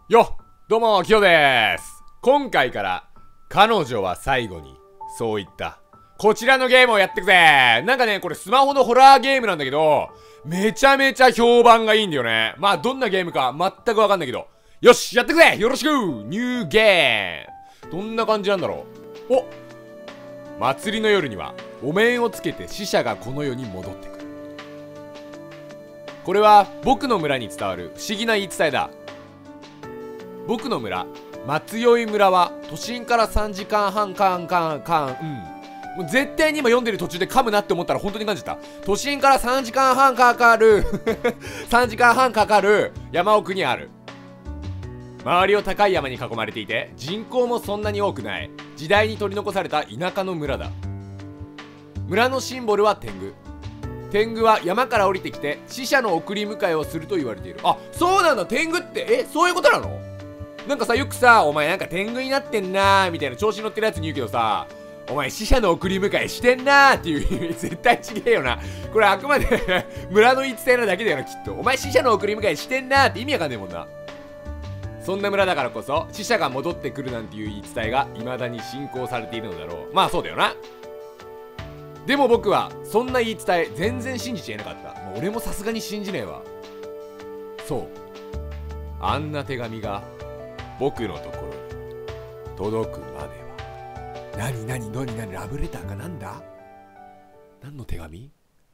よっ、どうも、キヨです。今回から、彼女は最後に、そう言った。こちらのゲームをやってくぜ。なんかね、これスマホのホラーゲームなんだけど、めちゃめちゃ評判がいいんだよね。まあ、どんなゲームか全くわかんないけど。よし、やってくぜよろしくニューゲームどんな感じなんだろう。お、祭りの夜には、お面をつけて死者がこの世に戻ってくる。これは、僕の村に伝わる不思議な言い伝えだ。僕の村、松酔村は都心から3時間半もう絶対に今読んでる途中で噛むなって思ったら本当に噛んじゃった。都心から3時間半かかる3時間半かかる山奥にある。周りを高い山に囲まれていて人口もそんなに多くない時代に取り残された田舎の村だ。村のシンボルは天狗。天狗は山から降りてきて死者の送り迎えをすると言われている。あ、そうなんだ。天狗ってそういうことなの？なんかさ、よくさ、お前なんか天狗になってんなーみたいな調子乗ってるやつに言うけどさ、お前死者の送り迎えしてんなーっていう意味絶対ちげえよな。これあくまで村の言い伝えなだけだよな、きっと。お前死者の送り迎えしてんなーって意味わかんねえもんな。そんな村だからこそ死者が戻ってくるなんていう言い伝えが未だに信仰されているのだろう。まあそうだよな。でも僕はそんな言い伝え全然信じちゃいなかった。もう俺もさすがに信じねえわ。そう、あんな手紙が僕のところに届くまでは。何ラブレターかなんだ？何の手紙？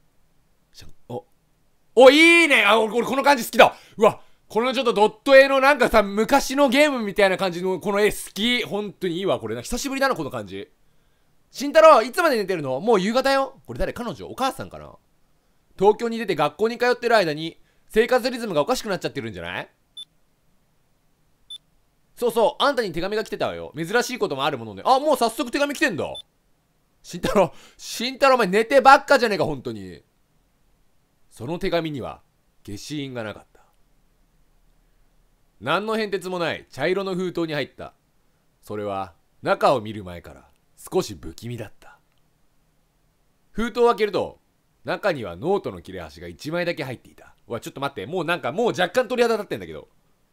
お、いいね。あ、俺この感じ好きだ。うわ、このちょっとドット絵のなんかさ、昔のゲームみたいな感じのこの絵好き。本当にいいわ。これな、久しぶりだな、この感じ。慎太郎、いつまで寝てるの？もう夕方よ。これ誰？彼女？お母さんかな？東京に出て学校に通ってる間に生活リズムがおかしくなっちゃってるんじゃない？そうそう、あんたに手紙が来てたわよ。珍しいこともあるもので。あ、もう早速手紙来てんだ。慎太郎お前寝てばっかじゃねえか、本当に。その手紙には消印がなかった。何の変哲もない茶色の封筒に入った。それは中を見る前から少し不気味だった。封筒を開けると中にはノートの切れ端が1枚だけ入っていた。うわ、ちょっと待って、もう若干鳥肌立ってんだけど。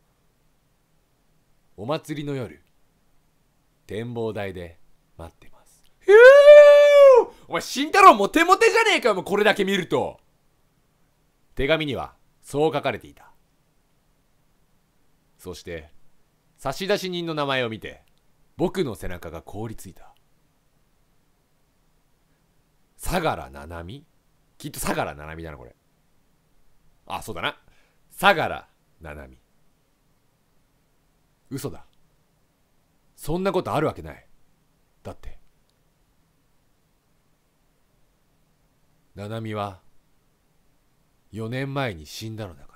お祭りの夜、展望台で待ってます。お前慎太郎モテモテじゃねえかよ、もうこれだけ見ると。手紙にはそう書かれていた。そして差出人の名前を見て僕の背中が凍りついた。相良七海？きっと相良七海だな、これ。あ、そうだな、相良七海。嘘だ。そんなことあるわけない。だって七海は4年前に死んだのだから。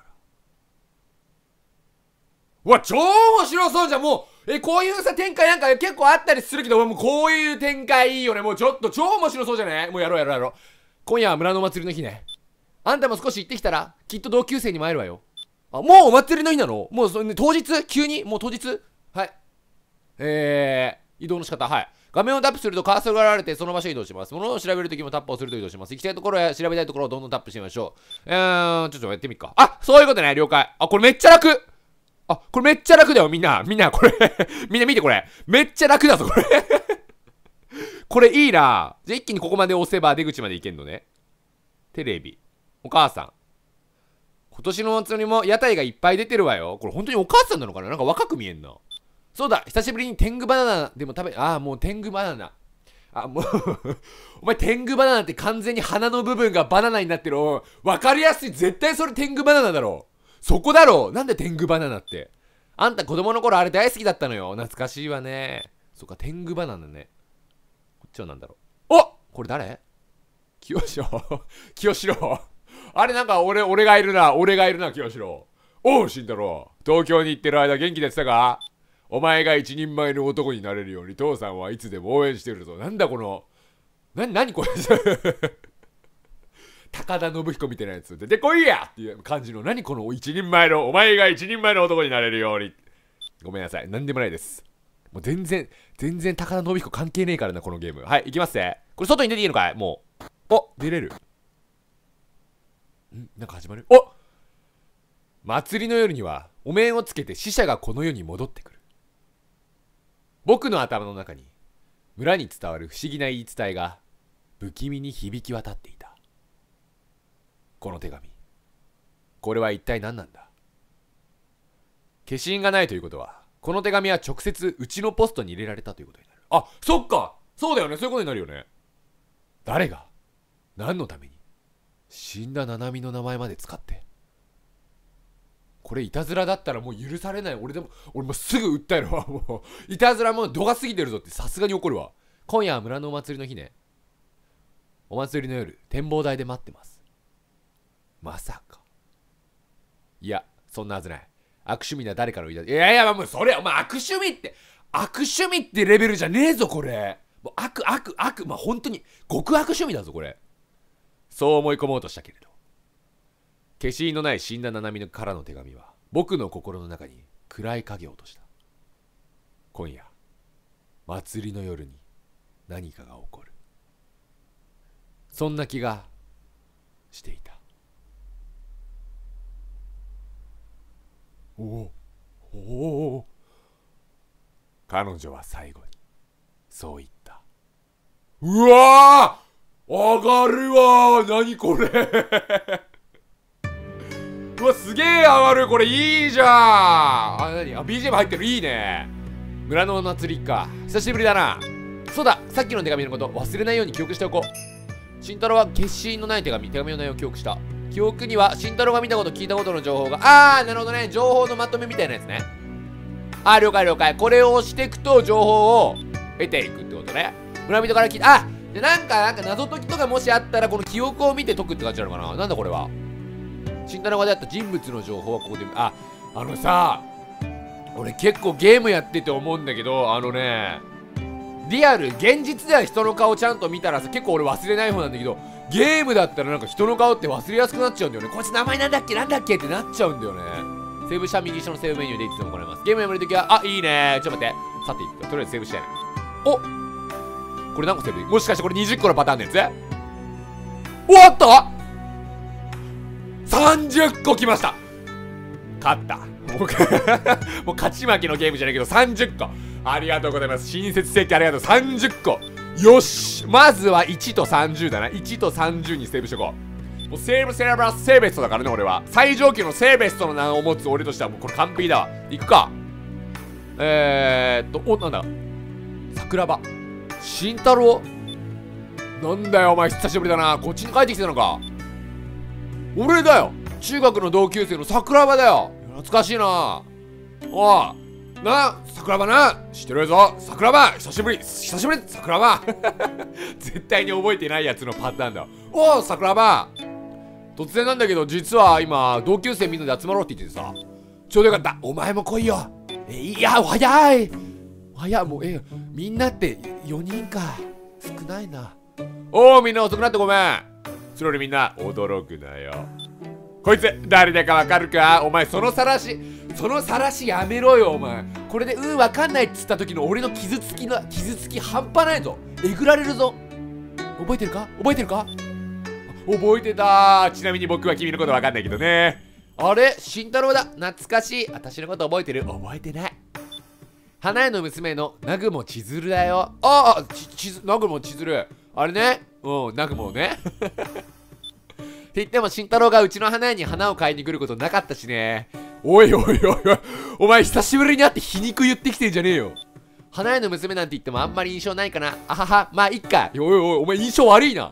うわ、超面白そうじゃん。もうこういうさ展開なんか結構あったりするけど、もうこういう展開いいよね。もうちょっと超面白そうじゃね？もうやろう。今夜は村のお祭りの日ね。あんたも少し行ってきたらきっと同級生にも会えるわよ。あ、もうお祭りの日なの？もう当日？急に？もう当日？はい。移動の仕方。はい。画面をタップするとカーソルが現れてその場所へ移動します。物を調べるときもタップをすると移動します。行きたいところや調べたいところをどんどんタップしてみましょう。ちょっとやってみっか。あ、そういうことね。了解。あ、これめっちゃ楽。あ、これめっちゃ楽だよ、みんなこれみんな見てこれ。めっちゃ楽だぞ、これこれいいな。じゃあ一気にここまで押せば出口まで行けんのね。テレビ。お母さん。今年の祭りも屋台がいっぱい出てるわよ。これ本当にお母さんなのかな？なんか若く見えんな。そうだ、久しぶりに天狗バナナでも食べ、もう天狗バナナ。もうお前天狗バナナって完全に鼻の部分がバナナになってる。わかりやすい。絶対それ天狗バナナだろ。そこだろ。なんで天狗バナナって。あんた子供の頃あれ大好きだったのよ。懐かしいわね。そっか、天狗バナナね。こっちはなんだろう。お、これ誰？清志郎あれなんか俺がいるな、清志郎。おう、慎太郎。東京に行ってる間元気でしたか？お前が一人前の男になれるように父さんはいつでも応援してるぞ。なんだこの、何これ高田信彦みたいなやつ。出てこいやっていう感じの、何このお前が一人前の男になれるように。ごめんなさい。なんでもないです。もう全然高田信彦関係ねえからな、このゲーム。はい、行きますね。これ外に出ていいのかい？もう。お、出れる。なんか始まる。お、祭りの夜にはお面をつけて死者がこの世に戻ってくる。僕の頭の中に村に伝わる不思議な言い伝えが不気味に響き渡っていた。この手紙、これは一体何なんだ。消印がないということは、この手紙は直接うちのポストに入れられたということになる。あ、そっか、そうだよね、そういうことになるよね。誰が何のために死んだ七海の名前まで使って。これいたずらだったらもう許されない。俺もすぐ訴えるわ。もういたずらもう度が過ぎてるぞってさすがに怒るわ。今夜は村のお祭りの日ね。お祭りの夜、展望台で待ってます。まさか。いや、そんなはずない。悪趣味な誰かの言い出し。いやいや、もうそれ、お前悪趣味ってレベルじゃねえぞ、これ。もう悪、まあ、本当に、極悪趣味だぞ、これ。そう思い込もうとしたけれど。消印のない死んだ七海からの手紙は、僕の心の中に暗い影を落とした。今夜、祭りの夜に何かが起こる。そんな気がしていた。おお、彼女は最後にそう言った。うわー、上がるわー。何これうわ、すげえ上がる。これいいじゃん。何、BGM 入ってる。いいね。村のお祭りか。久しぶりだな。そうだ、さっきの手紙のこと忘れないように記憶しておこう。慎太郎は消印のない手紙の内容を記憶した。記憶には慎太郎が見たこと聞いたことの情報が、なるほどね、情報のまとめみたいなやつね。了解了解。これを押していくと情報を得ていくってことね。村人から聞いた。でなんか謎解きとかもしあったらこの記憶を見て解くって感じなのかな。なんだこれは。慎太郎が出会った人物の情報はここで。さ、俺結構ゲームやってて思うんだけど、リアル現実では人の顔ちゃんと見たらさ、結構俺忘れない方なんだけど、ゲームだったらなんか人の顔って忘れやすくなっちゃうんだよね。こいつ名前なんだっけってなっちゃうんだよね。セーブした右下のセーブメニューでいつでも行います。ゲームやめるときは、いいね。ちょっと待って。さていくか。とりあえずセーブしたいね。お、これ何個セーブできる？もしかしてこれ20個のパターンのやつ？おっと !30 個きました。勝った。もう勝ち負けのゲームじゃないけど30個。ありがとうございます。親切設計ありがとう。30個。よし、まずは1と30だな。1と30にセーブしとこう。もうセーブセレブラスセーベストだからね、俺は。最上級のセーベストの名を持つ俺としてはもうこれ完璧だわ。いくか。なんだ。桜庭。慎太郎？なんだよ、お前久しぶりだな。こっちに帰ってきてたのか。俺だよ。中学の同級生の桜庭だよ。懐かしいな。おい。桜庭な、知ってるぞ。桜庭、久しぶり桜庭絶対に覚えてないやつのパターンだ。おお、桜庭、突然なんだけど実は今同級生みんなで集まろうって言っててさ、ちょうどよかった。お前も来いよ。いや、早いもう。みんなって4人か。少ないな。おお、みんな遅くなってごめん。それよりみんな驚くなよ。こいつ誰だかわかるか。お前その晒しやめろよ。お前これでわかんないっつった時の俺の傷つき半端ないぞ。えぐられるぞ。覚えてるか。覚えてた。ちなみに僕は君のことわかんないけどね。あれ、慎太郎だ。懐かしい。私のこと覚えてる？覚えてない。花屋の娘の南雲千鶴だよ。南雲千鶴、あれね。南雲ねって言っても慎太郎がうちの花屋に花を買いに来ることなかったしね。おい、お前久しぶりに会って皮肉言ってきてんじゃねえよ。花屋の娘なんて言ってもあんまり印象ないかな。まあいっか。お前印象悪いな。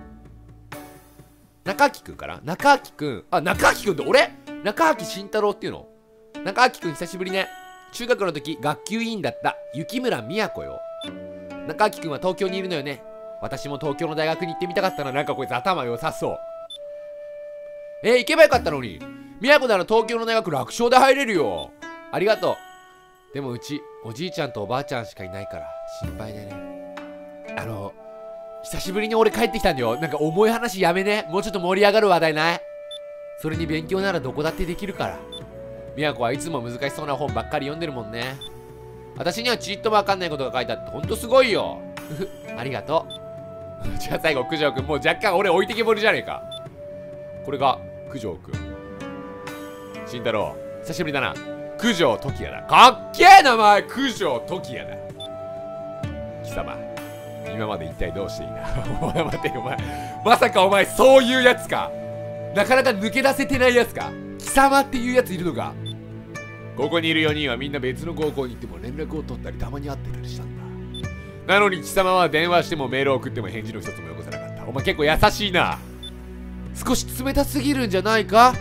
中脇くんかな。中脇くんって俺？中脇慎太郎っていうの？中脇くん久しぶりね。中学の時学級委員だった雪村都よ。中脇くんは東京にいるのよね。私も東京の大学に行ってみたかったな。なんかこいつ頭良さそう。行けばよかったのに。都なら東京の大学楽勝で入れるよ。ありがとう。でもうちおじいちゃんとおばあちゃんしかいないから心配でね。久しぶりに俺帰ってきたんだよ。なんか重い話やめね。もうちょっと盛り上がる話題ない？それに勉強ならどこだってできるから。都はいつも難しそうな本ばっかり読んでるもんね。私にはちっともわかんないことが書いてあってほんとすごいよ。ありがとう。じゃあ最後九条くん。もう若干俺置いてけぼりじゃねえか。これが九条くん。慎太郎、 久しぶりだな。九条時也だ。かっけえ名前。九条時也だ。貴様、今まで一体どうしていた？お前待てよ、お前。まさかお前そういうやつか。なかなか抜け出せてないやつか。貴様っていうやついるのか。ここにいる4人はみんな別の高校に行っても連絡を取ったりたまに会ってたりしたんだ。なのに貴様は電話してもメールを送っても返事の一つもよこさなかった。お前結構優しいな。少し冷たすぎるんじゃないか？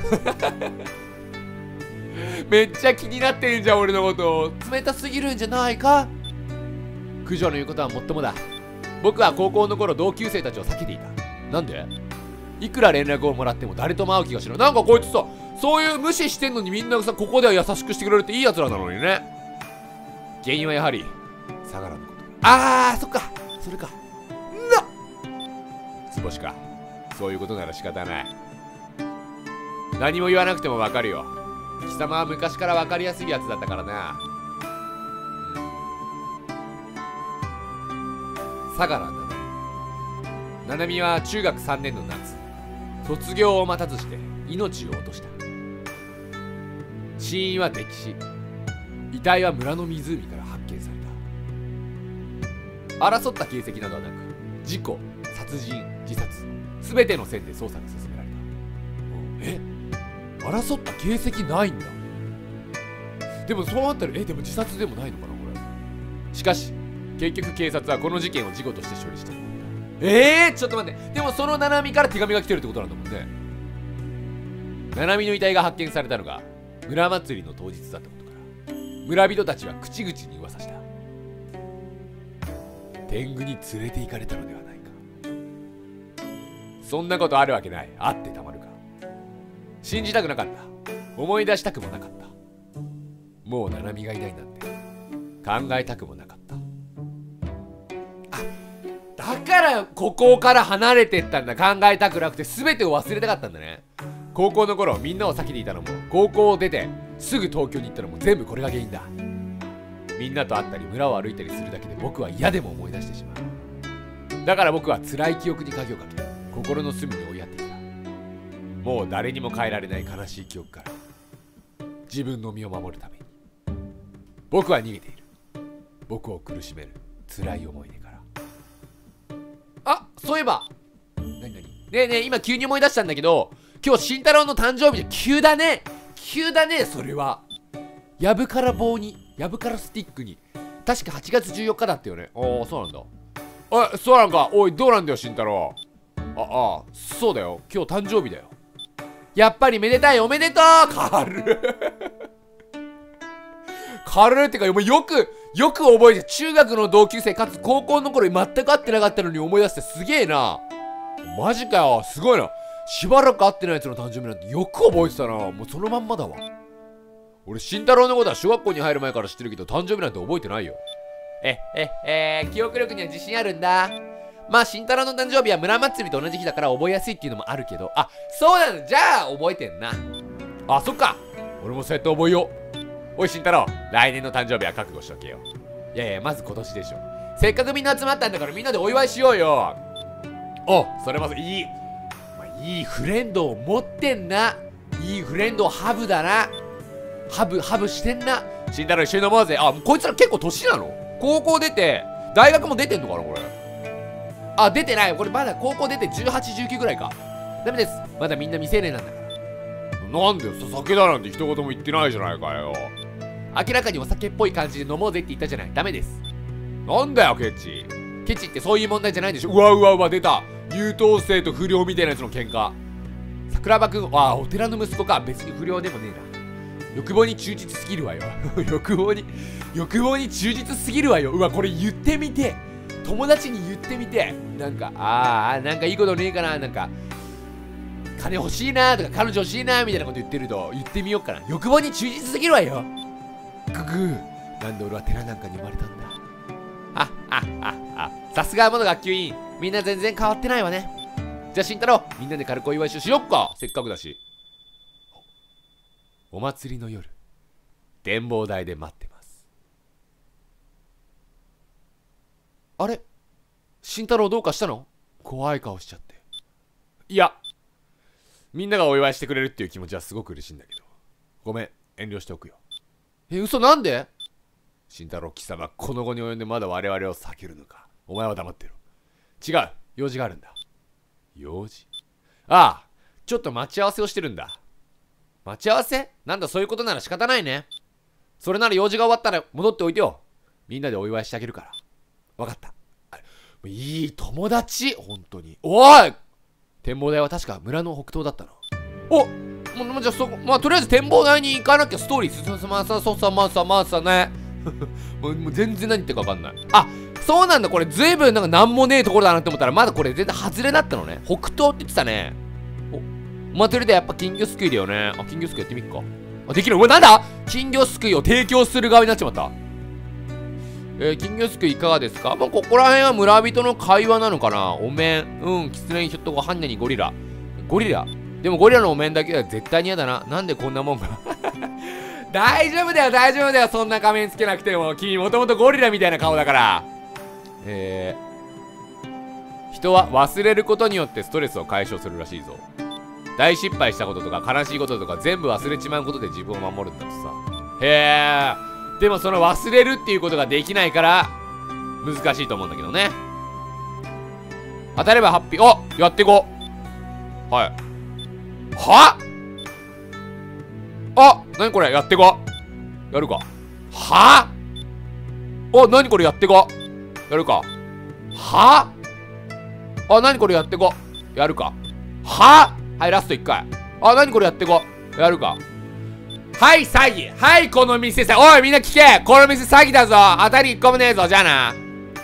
めっちゃ気になってんじゃん俺のこと。冷たすぎるんじゃないか？九条の言うことはもっともだ。僕は高校の頃同級生たちを避けていた。なんで？いくら連絡をもらっても誰とも会う気がしない。なんかこいつさ、そういう無視してんのにみんなさ、ここでは優しくしてくれるっていいやつらなのにね。原因はやはり相良のこと。あー、そっか、それか。つぼしか。そういうことなら仕方ない。何も言わなくてもわかるよ。貴様は昔からわかりやすいやつだったからな。相良ななみは中学3年の夏、卒業を待たずして命を落とした。死因は溺死。遺体は村の湖から発見された。争った形跡などはなく、事故、殺人、自殺、すべての線で捜査が進められた。争った形跡ないんだ。でもそうなったら、でも自殺でもないのかなこれ。しかし結局警察はこの事件を事故として処理した。ちょっと待って。でもそのななみから手紙が来てるってことなんだもんね。ななみの遺体が発見されたのが村祭りの当日だったことから村人たちは口々に噂した。天狗に連れて行かれたのではないか。そんなことあるわけない。あってたまるか。信じたくなかった。思い出したくもなかった。もうななみがいないなんて考えたくもなかった。だからここから離れてったんだ。考えたくなくて全てを忘れたかったんだね。高校の頃みんなを避けていたのも、高校を出てすぐ東京に行ったのも全部これが原因だ。みんなと会ったり村を歩いたりするだけで僕は嫌でも思い出してしまう。だから僕は辛い記憶に鍵をかけ心の隅に追いやってきた。もう誰にも変えられない悲しい記憶から自分の身を守るために僕は逃げている。僕を苦しめる辛い思い出から。あ、そういえばねえ今急に思い出したんだけど、今日慎太郎の誕生日で急だねそれは。やぶから棒にやぶからスティックに確か8月14日だったよね。ああ、そうなんだ。そうなんか。おい、どうなんだよ慎太郎。そうだよ、今日誕生日だよ。やっぱりめでたい。おめでとう。軽いってか、お前よく覚えて。中学の同級生かつ高校の頃に全く会ってなかったのに思い出してすげえな。マジかよ、すごいな。しばらく会ってないやつの誕生日なんてよく覚えてたな。もうそのまんまだわ。俺慎太郎のことは小学校に入る前から知ってるけど誕生日なんて覚えてないよ。記憶力には自信あるんだ。まあ慎太郎の誕生日は村祭りと同じ日だから覚えやすいっていうのもあるけど。そうなの。じゃあ覚えてんな。そっか。俺もそうやって覚えよう。おい慎太郎、来年の誕生日は覚悟しとけよ。いやまず今年でしょ。せっかくみんな集まったんだからみんなでお祝いしようよ。それまずいいフレンドを持ってんな。いいフレンドをハブだな。ハブしてんな。慎太郎一緒に飲もうぜ。こいつら結構年なの？高校出て大学も出てんのかなこれ。出てない。これまだ高校出て18、19ぐらいか。ダメです。まだみんな未成年なんだから。なんでよ、酒だなんて一言も言ってないじゃないかよ。明らかにお酒っぽい感じで飲もうぜって言ったじゃない。ダメです。なんだよケチってそういう問題じゃないんでしょ。うわ出た。優等生と不良みたいなやつの喧嘩。桜庭くんお寺の息子か。別に不良でもねえな。欲望に忠実すぎるわよ。欲望に忠実すぎるわよ。これ言ってみて。友達に言ってみて。なんかなんかいいことねえかな。なんか金欲しいなとか彼女欲しいなみたいなこと言ってると言ってみようかな。欲望に忠実すぎるわよ。なんで俺は寺なんかに生まれたんだ。さすが元学級委員。みんな全然変わってないわね。じゃあ慎太郎、みんなで軽くお祝いしよっか。せっかくだし。お祭りの夜、展望台で待ってます。あれ、慎太郎どうかしたの？怖い顔しちゃって。いや、みんながお祝いしてくれるっていう気持ちはすごく嬉しいんだけど、ごめん、 遠慮しておくよ。嘘なんで？慎太郎貴様、この後に及んでまだ我々を避けるのか。お前は黙ってろ。違う、用事があるんだ。用事？ああ、ちょっと待ち合わせをしてるんだ。待ち合わせ？なんだ、そういうことなら仕方ないね。それなら用事が終わったら戻っておいてよ。みんなでお祝いしてあげるから。わかった。いい友達、本当に。おい！展望台は確か村の北東だったな。お！じゃあまあとりあえず展望台に行かなきゃストーリー進まさね。もう全然何言ってるか分かんない。あ、そうなんだ。これ随分なんもねえところだなって思ったら、まだこれ全然外れだったのね。北東って言ってたね。お祭りでやっぱ金魚すくいだよね。金魚すくいやってみっか。できる。なんだ、金魚すくいを提供する側になっちまった。金魚すくいいかがですか？ここら辺は村人の会話なのかな。お面、キツネにひょっとこ、ハンネにゴリラ。でもゴリラのお面だけは絶対に嫌だな。なんでこんなもんか。大丈夫だよ、そんな仮面つけなくても。君もともとゴリラみたいな顔だから。人は忘れることによってストレスを解消するらしいぞ。大失敗したこととか悲しいこととか全部忘れちまうことで自分を守るんだとさ。でもその忘れるっていうことができないから難しいと思うんだけどね。当たればハッピー。お、やっていこう。はい。なにこれ、やっていこう。やるか。なにこれ、やっていこう。やるか。なにこれ、やっていこう。やるか。はい、ラスト1回。なにこれ、やっていこう。やるか。はい、詐欺。はい、この店おい、みんな聞け。この店詐欺だぞ。当たり1個もねえぞ。じゃあな。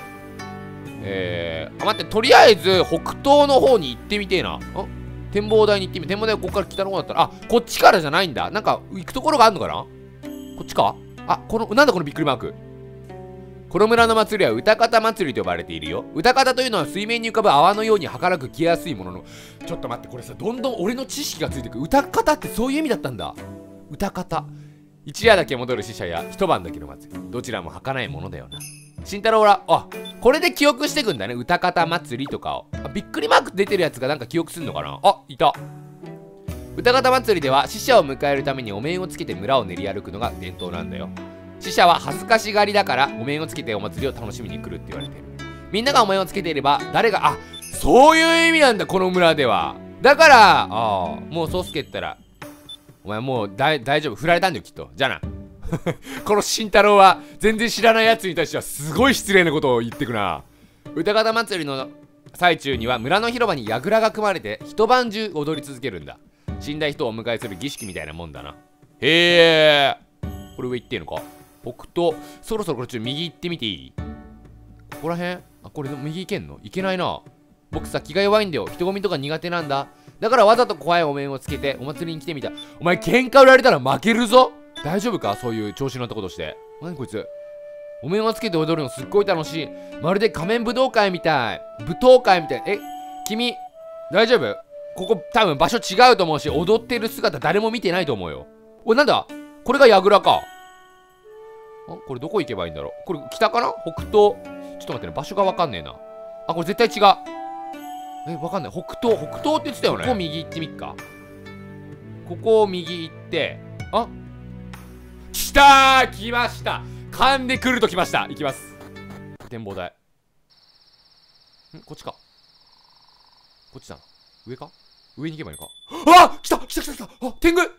待って、とりあえず北東の方に行ってみてえな。展望台に行ってみて。展望台はここから北の方だったら、こっちからじゃないんだ。なんか行くところがあるのかな。こっちか。なんだこのびっくりマーク。この村の祭りは歌方祭りと呼ばれているよ。歌方というのは水面に浮かぶ泡のように儚く消えやすいものの。ちょっと待って、これさ、どんどん俺の知識がついてく。歌方ってそういう意味だったんだ。歌方。一夜だけ戻る死者や一晩だけの祭り。どちらも儚いものだよな。慎太郎ら、これで記憶してくんだね。歌方祭りとかを。びっくりマーク出てるやつがなんか記憶すんのかな。いた。歌方祭りでは死者を迎えるためにお面をつけて村を練り歩くのが伝統なんだよ。死者は恥ずかしがりだからお面をつけてお祭りを楽しみに来るって言われてる。みんながお面をつけていれば誰が、そういう意味なんだ、この村では。だから、もうそうすけったら、お前もう大丈夫。振られたんだよ、きっと。じゃあな。この慎太郎は全然知らないやつに対してはすごい失礼なことを言ってくな。歌方祭りの最中には村の広場に櫓が組まれて一晩中踊り続けるんだ。死んだ人をお迎えする儀式みたいなもんだな。これ上行ってんのか。北東。そろそろこれちょっと右行ってみていい？ここら辺？これ右行けんの？行けないな。僕さ、気が弱いんだよ。人混みとか苦手なんだ。だからわざと怖いお面をつけてお祭りに来てみた。お前喧嘩売られたら負けるぞ。大丈夫か？そういう調子乗ったことして。何こいつ。お面をつけて踊るのすっごい楽しい。まるで仮面武道会みたい。舞踏会みたい。君大丈夫？ここ多分場所違うと思うし、踊ってる姿誰も見てないと思うよ。なんだこれが櫓か。これどこ行けばいいんだろう。これ北かな？北東。ちょっと待ってね、場所がわかんねえな。これ絶対違う。わかんない。北東って言ってたよね。ここ右行ってみっか。ここを右行って、来たー！来ました。噛んでくると来ました。行きます。展望台。こっちか。こっちだな。上か？上に行けばいいのか。来た天狗。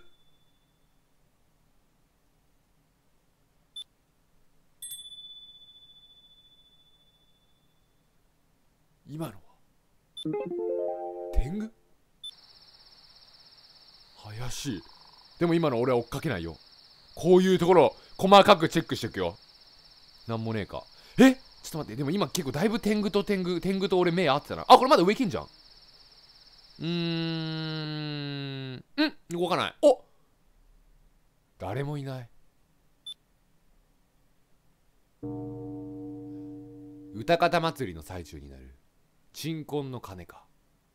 今のは天狗？怪しい。でも今の俺は追っかけないよ。こういうところ細かくチェックしていくよ。なんもねえか。ちょっと待って。でも今結構だいぶ天狗と俺目合ってたな。これまだ上行けんじゃん。動かない。誰もいない。歌方祭りの最中になる鎮魂の鐘か。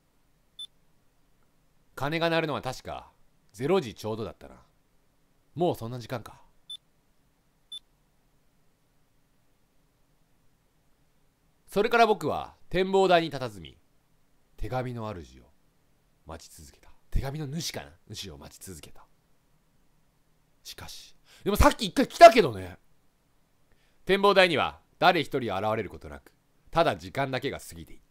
鐘が鳴るのは確か0時ちょうどだったな。もうそんな時間か。それから僕は展望台に佇み、手紙の主を待ち続けた。手紙の主かな？主を待ち続けた。 しかし、でもさっき一回来たけどね。展望台には誰一人現れることなく、ただ時間だけが過ぎていった。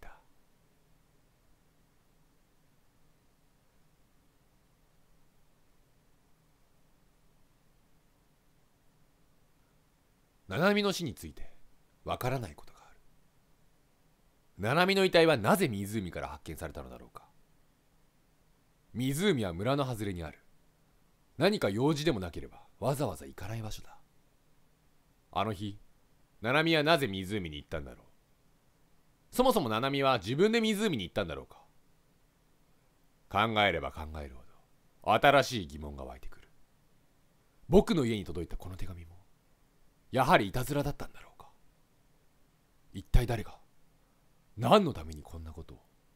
七海の死についてわからないことがある。七海の遺体はなぜ湖から発見されたのだろうか。湖は村の外れにある。何か用事でもなければわざわざ行かない場所だ。あの日、七海はなぜ湖に行ったんだろう。そもそも七海は自分で湖に行ったんだろうか。考えれば考えるほど新しい疑問が湧いてくる。僕の家に届いたこの手紙もやはりいたずらだったんだろうか。一体誰が何のためにこんなことを。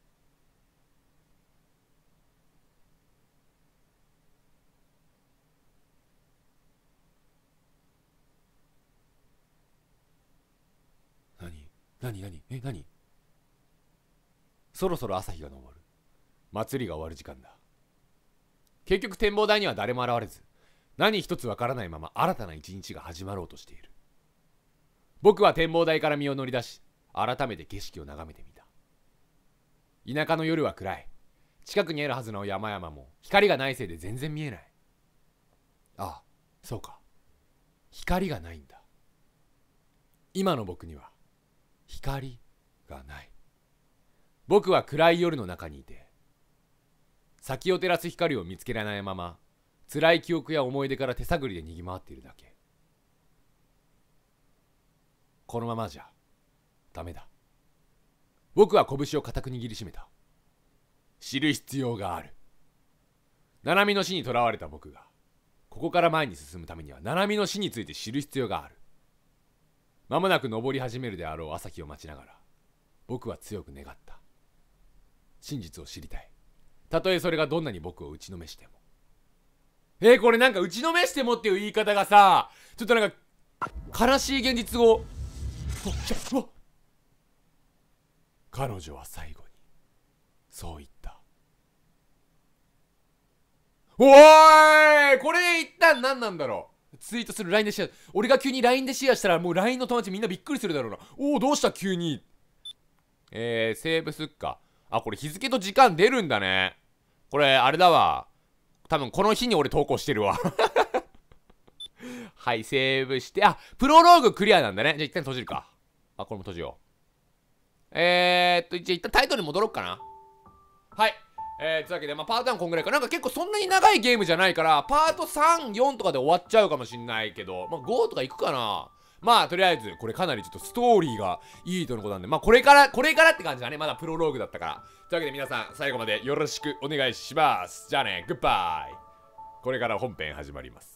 何。そろそろ朝日が昇る。祭りが終わる時間だ。結局展望台には誰も現れず、何一つわからないまま新たな一日が始まろうとしている。僕は展望台から身を乗り出し、改めて景色を眺めてみた。田舎の夜は暗い。近くにあるはずの山々も光がないせいで全然見えない。ああ、そうか。光がないんだ。今の僕には光がない。僕は暗い夜の中にいて、先を照らす光を見つけられないまま、辛い記憶や思い出から手探りで逃げ回っているだけ。このままじゃダメだ。僕は拳を固く握りしめた。知る必要がある。七海の死にとらわれた僕がここから前に進むためには七海の死について知る必要がある。間もなく登り始めるであろう朝日を待ちながら、僕は強く願った。真実を知りたい。たとえそれがどんなに僕を打ちのめしても。これなんか打ちのめしてもっていう言い方がさ、ちょっとなんか悲しい現実を。彼女は最後にそう言った。おーい、これ一旦何なんだろう。ツイートする LINE でシェア。俺が急に LINE でシェアしたらもう LINE の友達みんなびっくりするだろうな。おお、どうした急に。セーブすっか。あ、これ日付と時間出るんだね。これあれだわ。多分この日に俺投稿してるわ。はい、セーブして、あ、プロローグクリアなんだね。じゃあ一旦閉じるか。あ、これも閉じよう。じゃあ一旦タイトルに戻ろっかな。はい。というわけで、パート1こんぐらいか。なんか結構そんなに長いゲームじゃないから、パート3、4とかで終わっちゃうかもしんないけど、5とかいくかな。とりあえず、これかなりちょっとストーリーがいいとのことなんで、これからって感じだね。まだプロローグだったから。というわけで皆さん、最後までよろしくお願いします。じゃあね、グッバイ。これから本編始まります。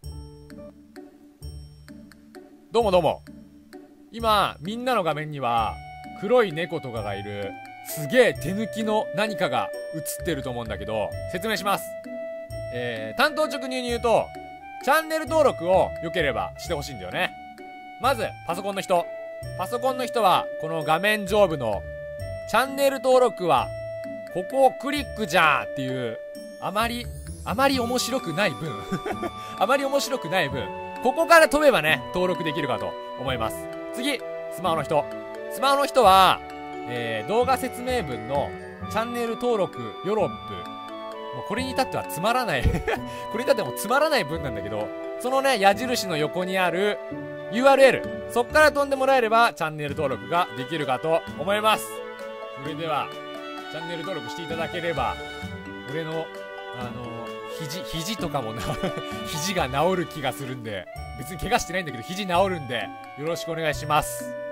どうもどうも。今、みんなの画面には、黒い猫とかがいる、すげえ手抜きの何かが映ってると思うんだけど、説明します。単刀直入に言うと、チャンネル登録を良ければしてほしいんだよね。まず、パソコンの人は、この画面上部の、チャンネル登録は、ここをクリックじゃーっていう、あまり面白くない分、ここから飛べばね、登録できるかと思います。次、スマホの人は、動画説明文のチャンネル登録よろっぷ、もうこれに至ってはつまらないこれに至ってはもうつまらない文なんだけど、そのね矢印の横にある URL、 そっから飛んでもらえればチャンネル登録ができるかと思います。それではチャンネル登録していただければ、俺の肘とかもな肘が治る気がするんで、別に怪我してないんだけど肘治るんでよろしくお願いします。